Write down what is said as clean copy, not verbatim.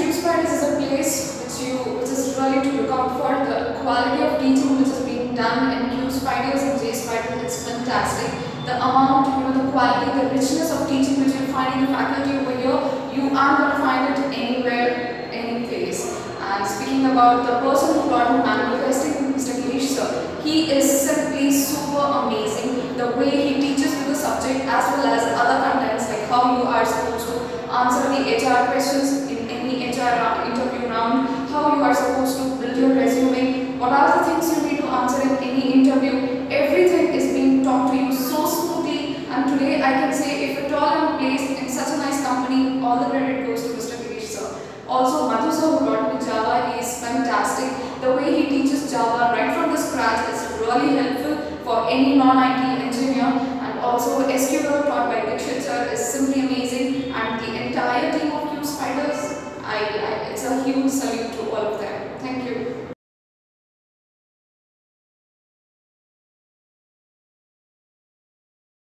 Spiders is a place which is really to look out for. The quality of teaching which is being done in Q Spiders and J Spiders is fantastic. The amount, the quality, the richness of teaching which you find in the faculty over here, you aren't going to find it anywhere, any place. And speaking about the person who taught me manual testing, Mr. Sehrish sir, he is simply super amazing. The way he teaches you the subject as well as other contents, like how you are supposed to answer the HR questions in any HR interview round, how you are supposed to build your resume, what are the things you need to answer in any interview. Everything is being taught to you so smoothly, and today I can say, if at all I'm placed in such a nice company, all the credit goes to Mr. Sehrish sir. Also, Madhu sir, who taught me Java, he is fantastic. The way he teaches Java right from the scratch is really helpful for any non-IT engineer. And also, SQL taught by Dikshit sir is simply amazing, and the entire team of Q Spiders, it's a huge salute to all of them. Thank you.